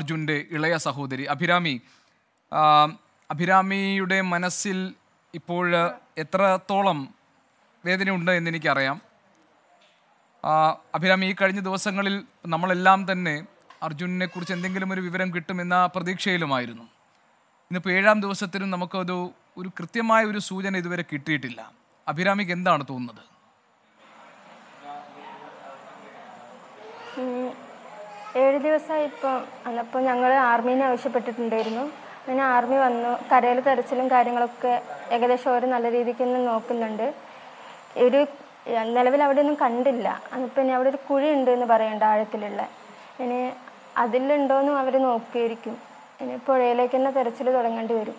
അർജുൻ്റെ ഇളയ സഹോദരി അഭിരാമി. അഭിരാമിയുടെ മനസ്സിൽ ഇപ്പോൾ എത്രത്തോളം വേദനയുണ്ട് എന്നെനിക്കറിയാം. അഭിരാമി, ഈ കഴിഞ്ഞ ദിവസങ്ങളിൽ നമ്മളെല്ലാം തന്നെ അർജുനെ കുറിച്ച് എന്തെങ്കിലും ഒരു വിവരം കിട്ടുമെന്ന പ്രതീക്ഷയിലുമായിരുന്നു. ഇന്നിപ്പോൾ 7ാം ദിവസത്തിനും നമുക്കത് ഒരു കൃത്യമായ ഒരു സൂചന ഇതുവരെ കിട്ടിയിട്ടില്ല. അഭിരാമിക്ക് എന്താണ് തോന്നുന്നത്? 7 ദിവസമായി അപ്പോൾ ഞങ്ങൾ ആർമീനെ ആവശ്യപ്പെട്ടിട്ടുണ്ടായിരുന്നു. അങ്ങനെ ആർമി വന്നു. കരയിൽ തെരച്ചിലും കാര്യങ്ങളൊക്കെ ഏകദേശം അവർ നല്ല രീതിക്ക് തന്നെ നോക്കുന്നുണ്ട്. നിലവിൽ അവിടെ ഒന്നും കണ്ടില്ല. അതിപ്പോൾ ഇനി അവിടെ ഒരു കുഴി ഉണ്ട് എന്ന് പറയണ്ട, ആഴത്തിലുള്ള. ഇനി അതിലുണ്ടോയെന്നും അവർ നോക്കിയിരിക്കും. ഇനി പുഴയിലേക്ക് തന്നെ തെരച്ചിൽ തുടങ്ങേണ്ടി വരും.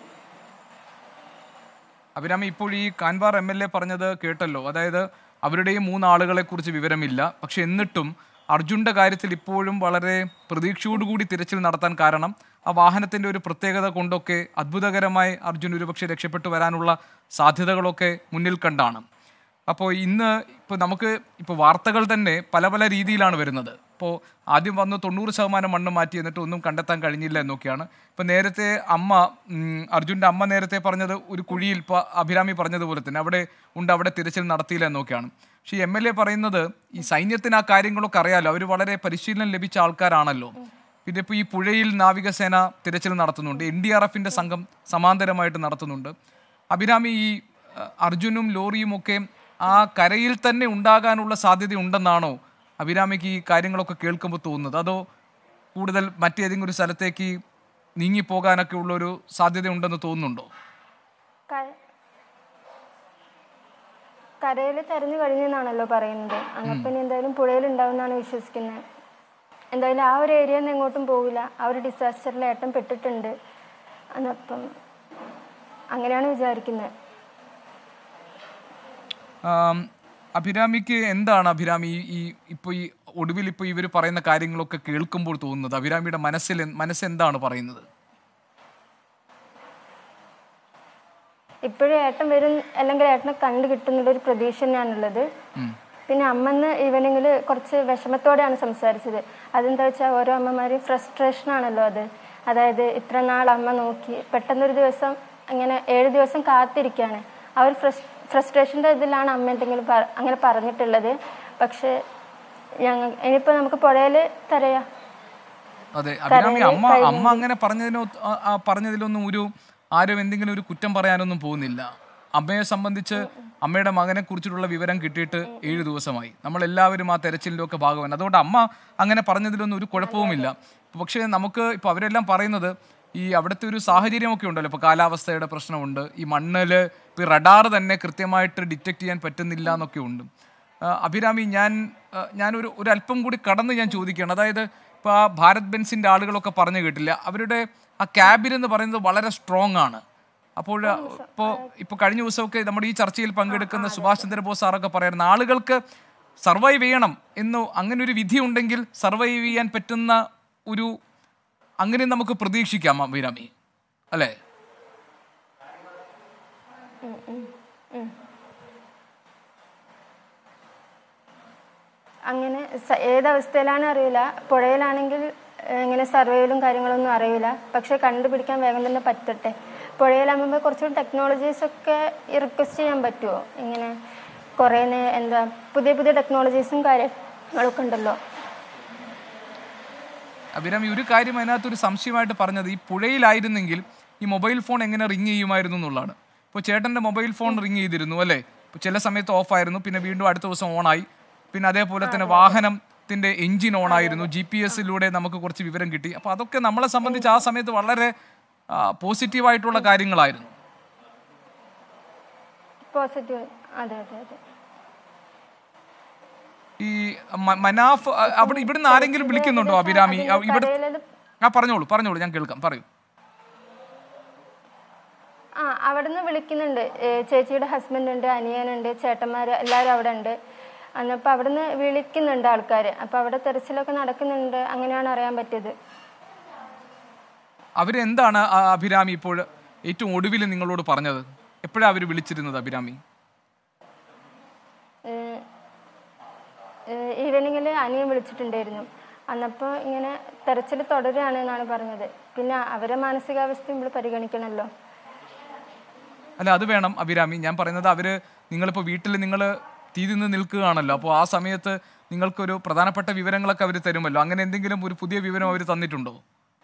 അഭിരാമി, ഇപ്പോൾ ഈ കാൻവാർ MLA പറഞ്ഞത് കേട്ടല്ലോ. അതായത് അവരുടെയും 3 ആളുകളെ കുറിച്ച് വിവരമില്ല. പക്ഷെ എന്നിട്ടും അർജുൻ്റെ കാര്യത്തിൽ ഇപ്പോഴും വളരെ പ്രതീക്ഷയോടുകൂടി തിരച്ചിൽ നടത്താൻ കാരണം ആ വാഹനത്തിൻ്റെ ഒരു പ്രത്യേകത കൊണ്ടൊക്കെ അത്ഭുതകരമായി അർജുൻ ഒരുപക്ഷെ രക്ഷപ്പെട്ടു വരാനുള്ള സാധ്യതകളൊക്കെ മുന്നിൽ കണ്ടാണ്. അപ്പോൾ ഇന്ന് നമുക്ക് വാർത്തകൾ തന്നെ പല പല രീതിയിലാണ് വരുന്നത്. ഇപ്പോൾ ആദ്യം വന്ന് 90% മണ്ണ് മാറ്റി, എന്നിട്ട് ഒന്നും കണ്ടെത്താൻ കഴിഞ്ഞില്ല എന്നൊക്കെയാണ്. ഇപ്പം നേരത്തെ അർജുൻ്റെ അമ്മ നേരത്തെ പറഞ്ഞത് ഒരു കുഴിയിൽ, ഇപ്പോൾ അഭിരാമി പറഞ്ഞതുപോലെ തന്നെ അവിടെ തിരച്ചിൽ നടത്തിയില്ല എന്നൊക്കെയാണ്. പക്ഷേ MLA പറയുന്നത് ഈ സൈന്യത്തിന് ആ കാര്യങ്ങളൊക്കെ അറിയാമല്ലോ, അവർ വളരെ പരിശീലനം ലഭിച്ച ആൾക്കാരാണല്ലോ. പിന്നെ ഇപ്പോൾ ഈ പുഴയിൽ നാവികസേന തിരച്ചിൽ നടത്തുന്നുണ്ട്, NDRFൻ്റെ സംഘം സമാന്തരമായിട്ട് നടത്തുന്നുണ്ട്. അഭിരാമി, ഈ അർജുനും ലോറിയും ഒക്കെ ആ കരയിൽ തന്നെ ഉണ്ടാകാനുള്ള സാധ്യത ഉണ്ടെന്നാണോ അഭിരാമിക്ക് ഈ കാര്യങ്ങളൊക്കെ കേൾക്കുമ്പോൾ തോന്നുന്നത്? അതോ കൂടുതൽ മറ്റേതെങ്കിലും ഒരു സ്ഥലത്തേക്ക് നീങ്ങിപ്പോകാനൊക്കെ ഉള്ളൊരു സാധ്യത ഉണ്ടെന്ന് തോന്നുന്നുണ്ടോ? കരയിൽ തെരഞ്ഞു കഴിഞ്ഞെന്നാണല്ലോ പറയുന്നത്. അപ്പം എന്തായാലും പുഴയിൽ ഉണ്ടാവുമെന്നാണ് വിശ്വസിക്കുന്നത്. എന്തായാലും ആ ഒരു ഏരിയയിൽ നിന്ന് എങ്ങോട്ടും പോകില്ല. ആ ഒരു ഡിസാസ്റ്ററിൽ ഏട്ടൻ പെട്ടിട്ടുണ്ട്. അപ്പം അങ്ങനെയാണ് വിചാരിക്കുന്നത്. അഭിരാമിക്ക് എന്താണ് അഭിരാമി ഈ ഒടുവിൽ ഇവർ പറയുന്ന കാര്യങ്ങളൊക്കെ കേൾക്കുമ്പോൾ തോന്നുന്നത്? അഭിരാമിയുടെ മനസ്സെന്താണ് പറയുന്നത്? ഇപ്പോഴും ഏട്ടൻ വരും, അല്ലെങ്കിൽ ഏട്ടനെ കണ്ടു കിട്ടുന്നുള്ളൊരു പ്രതീക്ഷ തന്നെയാണുള്ളത്. പിന്നെ അമ്മന്ന് ഈവനിങ്ങിൽ കുറച്ച് വിഷമത്തോടെയാണ് സംസാരിച്ചത്. അതെന്താ വെച്ചാൽ ഓരോ അമ്മമാരും ഫ്രസ്ട്രേഷനാണല്ലോ അത്. അതായത് ഇത്ര നാൾ അമ്മ നോക്കി, പെട്ടെന്നൊരു ദിവസം അങ്ങനെ 7 ദിവസം കാത്തിരിക്കുകയാണ്. ആ ഒരു ഫ്രസ്ട്രേഷൻ്റെ ഇതിലാണ് അമ്മ എന്തെങ്കിലും അങ്ങനെ പറഞ്ഞിട്ടുള്ളത്. പക്ഷേ ഇനിയിപ്പോൾ നമുക്ക് പുഴയിൽ തരയാം. അതെ അഭിരാമി, അമ്മ അങ്ങനെ പറഞ്ഞതിലൊന്നും ആരും എന്തെങ്കിലും ഒരു കുറ്റം പറയാനൊന്നും പോകുന്നില്ല. അമ്മയെ സംബന്ധിച്ച് അമ്മയുടെ മകനെ കുറിച്ചിട്ടുള്ള വിവരം കിട്ടിയിട്ട് 7 ദിവസമായി. നമ്മളെല്ലാവരും ആ തെരച്ചിലിൻ്റെ ഒക്കെ ഭാഗമാണ്. അതുകൊണ്ട് അമ്മ അങ്ങനെ പറഞ്ഞതിലൊന്നും ഒരു കുഴപ്പവുമില്ല. പക്ഷേ നമുക്ക് ഇപ്പോൾ അവരെല്ലാം പറയുന്നത് ഈ അവിടുത്തെ ഒരു സാഹചര്യമൊക്കെ ഉണ്ടല്ലോ. ഇപ്പോൾ കാലാവസ്ഥയുടെ പ്രശ്നമുണ്ട്, ഈ മണ്ണിൽ ഇപ്പോൾ റഡാർ തന്നെ കൃത്യമായിട്ട് ഡിറ്റക്ട് ചെയ്യാൻ പറ്റുന്നില്ല എന്നൊക്കെ ഉണ്ട്. അഭിരാമി, ഒരു അല്പം കൂടി കടന്ന് ഞാൻ ചോദിക്കുകയാണ്. അതായത് ഇപ്പോൾ ആ ഭാരത് ബെൻസിൻ്റെ ആളുകളൊക്കെ പറഞ്ഞു കേട്ടില്ല, അവരുടെ ആ ക്യാബിൻ എന്ന് പറയുന്നത് വളരെ സ്ട്രോങ് ആണ്. അപ്പോൾ ഇപ്പോൾ കഴിഞ്ഞ ദിവസമൊക്കെ നമ്മുടെ ഈ ചർച്ചയിൽ പങ്കെടുക്കുന്ന സുഭാഷ് ചന്ദ്രബോസ് സാറൊക്കെ പറയുന്ന ആളുകൾക്ക് സർവൈവ് ചെയ്യണം എന്നോ അങ്ങനെ ഒരു വിധി ഉണ്ടെങ്കിൽ സർവൈവ് ചെയ്യാൻ പറ്റുന്ന അങ്ങനെ നമുക്ക് പ്രതീക്ഷിക്കാം അഭിരാമി, അല്ലേ? അങ്ങനെ ഏതവസ്ഥയിലാണ് അറിയില്ല. പുഴയിലാണെങ്കിൽ ഇങ്ങനെ സർവൈവലും കാര്യങ്ങളൊന്നും അറിയില്ല. പക്ഷെ കണ്ടുപിടിക്കാൻ വേഗം തന്നെ പറ്റട്ടെ. പുഴയിലാകുമ്പോൾ കുറച്ചുകൂടി ടെക്നോളജീസൊക്കെ റിക്വസ്റ്റ് ചെയ്യാൻ പറ്റുമോ? ഇങ്ങനെ കുറേ പുതിയ ടെക്നോളജീസും കാര്യങ്ങളൊക്കെ ഉണ്ടല്ലോ. അഭിരാമി, ഒരു കാര്യം അതിനകത്തൊരു സംശയമായിട്ട് പറഞ്ഞത്, ഈ പുഴയിലായിരുന്നെങ്കിൽ ഈ മൊബൈൽ ഫോൺ എങ്ങനെ റിങ് ചെയ്യുമായിരുന്നു എന്നുള്ളതാണ്. ഇപ്പോൾ ചേട്ടൻ്റെ മൊബൈൽ ഫോൺ റിങ് ചെയ്തിരുന്നു അല്ലേ? ഇപ്പോൾ ചില സമയത്ത് ഓഫായിരുന്നു, പിന്നെ വീണ്ടും അടുത്ത ദിവസം ഓണായി. പിന്നെ അതേപോലെ തന്നെ വാഹനത്തിൻ്റെ എൻജിൻ ഓണായിരുന്നു. GPS-ലൂടെ നമുക്ക് കുറച്ച് വിവരം കിട്ടി. അപ്പോൾ അതൊക്കെ നമ്മളെ സംബന്ധിച്ച് ആ സമയത്ത് വളരെ പോസിറ്റീവായിട്ടുള്ള കാര്യങ്ങളായിരുന്നു. ഈ മനാഫ് ഇവിടുന്ന് ആരെങ്കിലും വിളിക്കുന്നുണ്ടോ അഭിരാമി? പറഞ്ഞോളൂ, ഞാൻ കേൾക്കാം, പറയൂ. അവിടുന്ന് വിളിക്കുന്നുണ്ട്. ചേച്ചിയുടെ ഹസ്ബൻഡ് ഉണ്ട്, അനിയനുണ്ട്, ചേട്ടന്മാർ എല്ലാവരും അവിടെ ഉണ്ട്. അന്നപ്പോൾ അവിടുന്ന് വിളിക്കുന്നുണ്ട് ആൾക്കാർ. അപ്പോൾ അവിടെ തെരച്ചിലൊക്കെ നടക്കുന്നുണ്ട്. അങ്ങനെയാണ് അറിയാൻ പറ്റിയത്. അവരെന്താണ് അഭിരാമി ഇപ്പോൾ ഏറ്റവും ഒടുവിൽ നിങ്ങളോട് പറഞ്ഞത്? എപ്പോഴാണ് അവർ വിളിച്ചിരുന്നത് അഭിരാമി? ഈവനിങ്ങിൽ അനിയൻ വിളിച്ചിട്ടുണ്ടായിരുന്നു. അന്നപ്പോൾ ഇങ്ങനെ തെരച്ചിൽ തുടരുകയാണ് എന്നാണ് പറഞ്ഞത്. പിന്നെ അവരെ മാനസികാവസ്ഥയും ഇവിടെ പരിഗണിക്കണമല്ലോ. അല്ല, അത് വേണം അഭിരാമി. ഞാൻ പറയുന്നത് നിങ്ങളിപ്പോൾ വീട്ടിൽ നിങ്ങൾ തീ നിന്ന് നിൽക്കുകയാണല്ലോ, അപ്പോൾ ആ സമയത്ത് നിങ്ങൾക്കൊരു പ്രധാനപ്പെട്ട വിവരങ്ങളൊക്കെ അവർ തരുമല്ലോ. അങ്ങനെ എന്തെങ്കിലും ഒരു പുതിയ വിവരം അവർ തന്നിട്ടുണ്ടോ?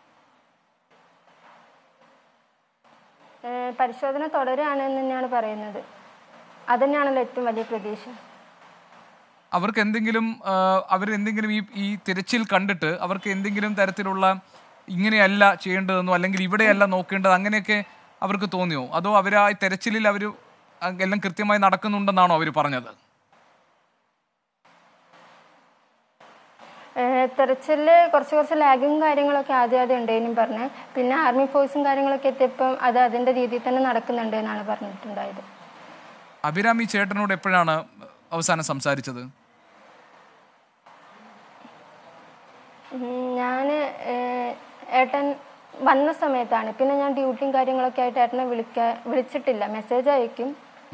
പരിശോധന തുടരുകയാണ് എന്ന് തന്നെയാണ് പറയുന്നത്. അതുതന്നെയാണല്ലോ ഏറ്റവും വലിയ പ്രതീക്ഷ. അവർക്ക് അവരെന്തെങ്കിലും ഈ തിരച്ചിൽ കണ്ടിട്ട് അവർക്ക് എന്തെങ്കിലും തരത്തിലുള്ള ഇങ്ങനെയല്ല ചെയ്യേണ്ടതെന്നോ അല്ലെങ്കിൽ ഇവിടെയല്ല നോക്കേണ്ടത് അങ്ങനെയൊക്കെ അവർക്ക് തോന്നിയോ? അതോ ആ തെരച്ചിലിൽ അവർ എല്ലാം കൃത്യമായി നടക്കുന്നുണ്ടെന്നാണോ അവർ പറഞ്ഞത്? തെരച്ചിലിൽ കുറച്ച് ലാഗും കാര്യങ്ങളൊക്കെ ആദ്യം ഉണ്ടെന്നും പറഞ്ഞ്, പിന്നെ ആർമി ഫോഴ്സും കാര്യങ്ങളൊക്കെ എത്തിയപ്പം അത് അതിൻ്റെ രീതിയിൽ തന്നെ നടക്കുന്നുണ്ട് എന്നാണ് പറഞ്ഞിട്ടുണ്ടായത്. അഭിരാമി ചേട്ടനോട് എപ്പോഴാണ് അവസാനം സംസാരിച്ചത്? ഞാൻ ഏട്ടൻ വന്ന സമയത്താണ്. പിന്നെ ഞാൻ ഡ്യൂട്ടിയും കാര്യങ്ങളൊക്കെ ആയിട്ട് ഏട്ടനെ വിളിച്ചിട്ടില്ല, മെസ്സേജ് അയക്കും.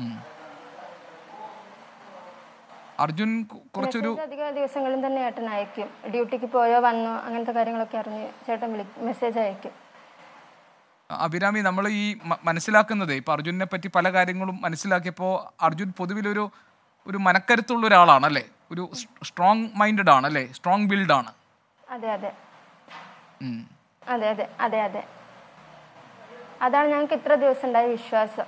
അർജുൻ കുറച്ചൊരു അധിക ദിവസങ്ങളും തന്നെ ഏട്ടൻ അയക്കും. ഡ്യൂട്ടിക്ക് പോയോ വന്നോ അങ്ങനത്തെ കാര്യങ്ങളൊക്കെ അറിഞ്ഞ് ചേട്ടൻ മെസ്സേജ് അയക്കും. അഭിരാമി, നമ്മൾ ഈ മനസ്സിലാക്കുന്നത് ഇപ്പൊ അർജുനെ പറ്റി പല കാര്യങ്ങളും മനസ്സിലാക്കിയപ്പോൾ അർജുൻ പൊതുവിലൊരു മനക്കരുത്തുള്ള ഒരാളാണ് അല്ലേ? ഒരു സ്ട്രോങ് മൈൻഡഡ് ആണ് അല്ലേ? സ്ട്രോങ് ബിൽഡ് ആണ്. അതെ അതെ അതെ അതെ അതെ അതെ അതാണ് ഞങ്ങൾക്ക് ഇത്ര ദിവസം ഉണ്ടായ വിശ്വാസം.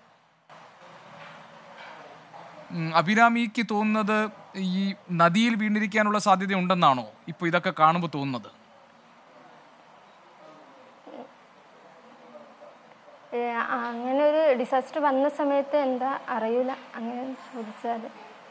അഭിരാമിക്ക് തോന്നുന്നത് ഈ നദിയിൽ വീണിരിക്കാനുള്ള സാധ്യത ഉണ്ടെന്നാണോ ഇപ്പൊ ഇതൊക്കെ കാണുമ്പോൾ തോന്നുന്നത്? അങ്ങനെ ഒരു ഡിസാസ്റ്റർ വന്ന സമയത്ത് എന്താ അറിയില്ല, അങ്ങനെ ചോദിച്ചാൽ.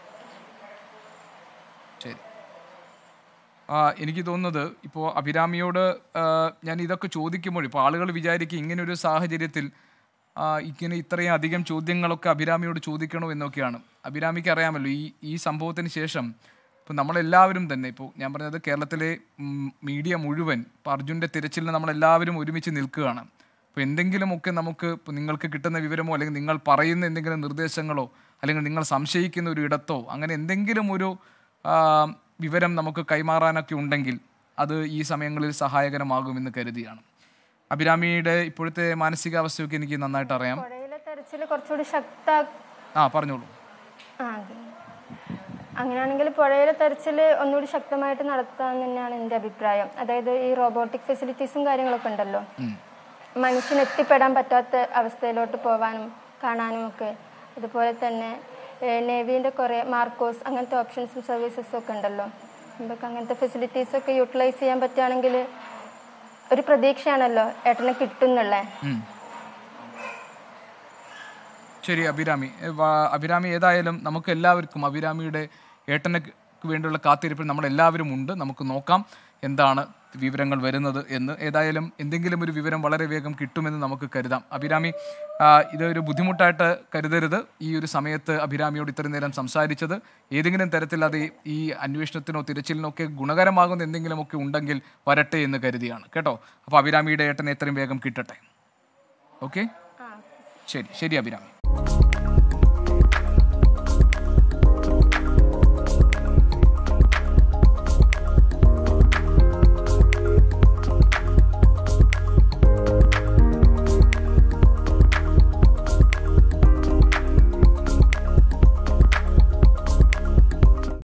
ശരി, എനിക്ക് തോന്നുന്നത് ഇപ്പോൾ അഭിരാമിയോട് ഞാൻ ഇതൊക്കെ ചോദിക്കുമ്പോൾ ഇപ്പോൾ ആളുകൾ വിചാരിക്കും ഇങ്ങനെ ഒരു സാഹചര്യത്തിൽ ഇത്രയും അധികം ചോദ്യങ്ങളൊക്കെ അഭിരാമിയോട് ചോദിക്കണോ എന്നൊക്കെയാണ്. അഭിരാമിക്ക് അറിയാമല്ലോ ഈ സംഭവത്തിന് ശേഷം ഇപ്പോൾ നമ്മളെല്ലാവരും തന്നെ, ഇപ്പോൾ ഞാൻ പറഞ്ഞത് കേരളത്തിലെ മീഡിയ മുഴുവൻ ഇപ്പോൾ അർജുൻ്റെ തിരച്ചിലിന് നമ്മളെല്ലാവരും ഒരുമിച്ച് നിൽക്കുകയാണ്. അപ്പോൾ എന്തെങ്കിലുമൊക്കെ നമുക്ക് ഇപ്പോൾ നിങ്ങൾക്ക് കിട്ടുന്ന വിവരമോ അല്ലെങ്കിൽ നിങ്ങൾ പറയുന്ന എന്തെങ്കിലും നിർദ്ദേശങ്ങളോ അല്ലെങ്കിൽ നിങ്ങൾ സംശയിക്കുന്ന ഒരു ഇടത്തോ അങ്ങനെ എന്തെങ്കിലും ഒരു വിവരം നമുക്ക് കൈമാറാനൊക്കെ ഉണ്ടെങ്കിൽ അത് ഈ സമയങ്ങളിൽ സഹായകരമാകുമെന്ന് കരുതിയാണ്. അഭിരാമിയുടെ ഇപ്പോഴത്തെ മാനസികാവസ്ഥയൊക്കെ എനിക്ക് നന്നായിട്ട് അറിയാം. പറഞ്ഞോളൂ. അങ്ങനെയാണെങ്കിൽ പുഴയിലെ തെരച്ചിൽ ഒന്നുകൂടി ശക്തമായിട്ട് നടത്താൻ തന്നെയാണ് എൻ്റെ അഭിപ്രായം. അതായത് ഈ റോബോട്ടിക് ഫെസിലിറ്റീസും കാര്യങ്ങളൊക്കെ ഉണ്ടല്ലോ, മനുഷ്യന് എത്തിപ്പെടാൻ പറ്റാത്ത അവസ്ഥയിലോട്ട് പോകാനും കാണാനും ഒക്കെ. അതുപോലെ തന്നെ നേവീൻ്റെ കുറേ മാർക്കോസ് അങ്ങനത്തെ ഓപ്ഷൻസും സർവീസസും ഒക്കെ ഉണ്ടല്ലോ. നമുക്ക് അങ്ങനത്തെ ഫെസിലിറ്റീസൊക്കെ യൂട്ടിലൈസ് ചെയ്യാൻ പറ്റുകയാണെങ്കിൽ ഒരു പ്രതീക്ഷയാണല്ലോ ഏട്ടനെ കിട്ടുന്നുള്ളേ. ശരി അഭിരാമി ഏതായാലും നമുക്ക് എല്ലാവർക്കും അഭിരാമിയുടെ ഏട്ടന് വേണ്ടിയുള്ള കാത്തിരിപ്പിൽ നമ്മളെല്ലാവരും ഉണ്ട്. നമുക്ക് നോക്കാം എന്താണ് വിവരങ്ങൾ വരുന്നത് എന്ന്. ഏതായാലും എന്തെങ്കിലും ഒരു വിവരം വളരെ വേഗം കിട്ടുമെന്ന് നമുക്ക് കരുതാം. അഭിരാമി, ഇതൊരു ബുദ്ധിമുട്ടായിട്ട് കരുതരുത്. ഈ ഒരു സമയത്ത് അഭിരാമിയോട് ഇത്രയും നേരം സംസാരിച്ചത് ഏതെങ്കിലും തരത്തിൽ അത് ഈ അന്വേഷണത്തിനോ തിരച്ചിലിനോ ഒക്കെ ഗുണകരമാകുന്ന എന്തെങ്കിലുമൊക്കെ ഉണ്ടെങ്കിൽ വരട്ടെ എന്ന് കരുതിയാണ് കേട്ടോ. അപ്പോൾ അഭിരാമിയുടെ ഏട്ടനെ എത്രയും വേഗം കിട്ടട്ടെ. ഓക്കെ, ശരി അഭിരാമി.